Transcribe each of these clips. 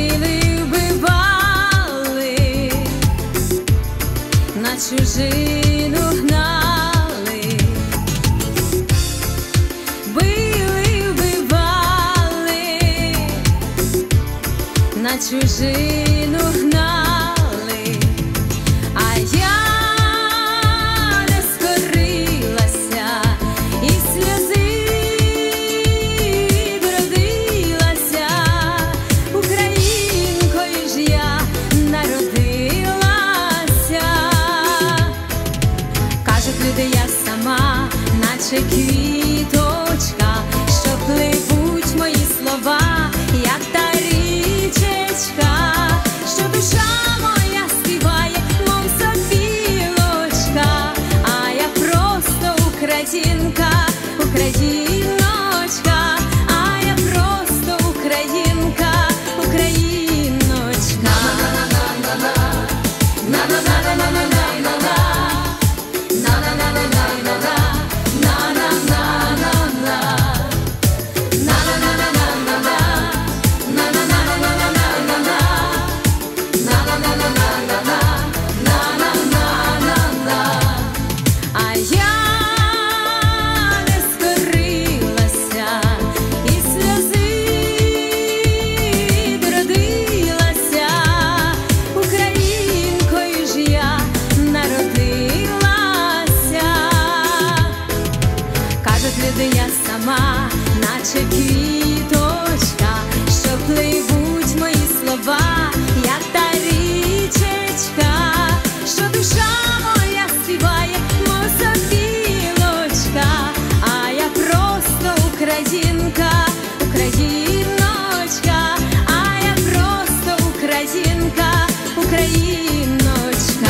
били, вбивали, на чужину гнали, били, вбивали, на чужину гнали, а я не скорилася, і сльози родилася, українкою ж я народилася. Кажуть люди, я сама, наче квіточка, що пливуть мої слова, як та річечка, що душа моя співає, мов сопілочка, а я просто українка, україночка, а я просто українка, україночка. А я не скорилася, і сльози родилася, українкою ж я народилася. Кажуть люди, я сама, наче квіточка, що пливуть мої слова, як та річечка, що душа моя співає, мов сопілочка, а я просто українка, україночка, а я просто українка, україночка.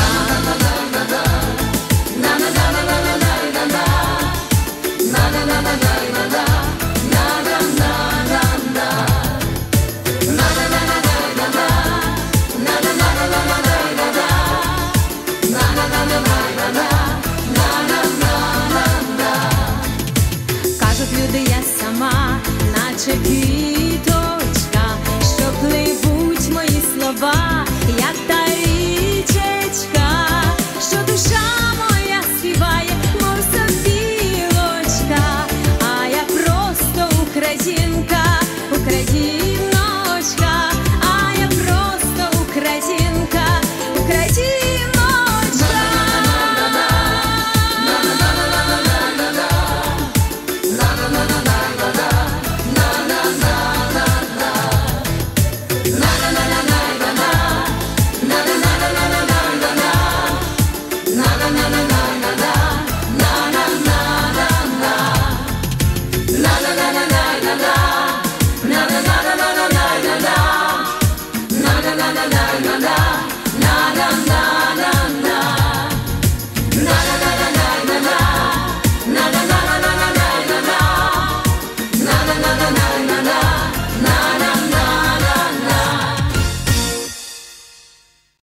Кажуть люди, я сама, наче квіточка, що пливуть мої слова,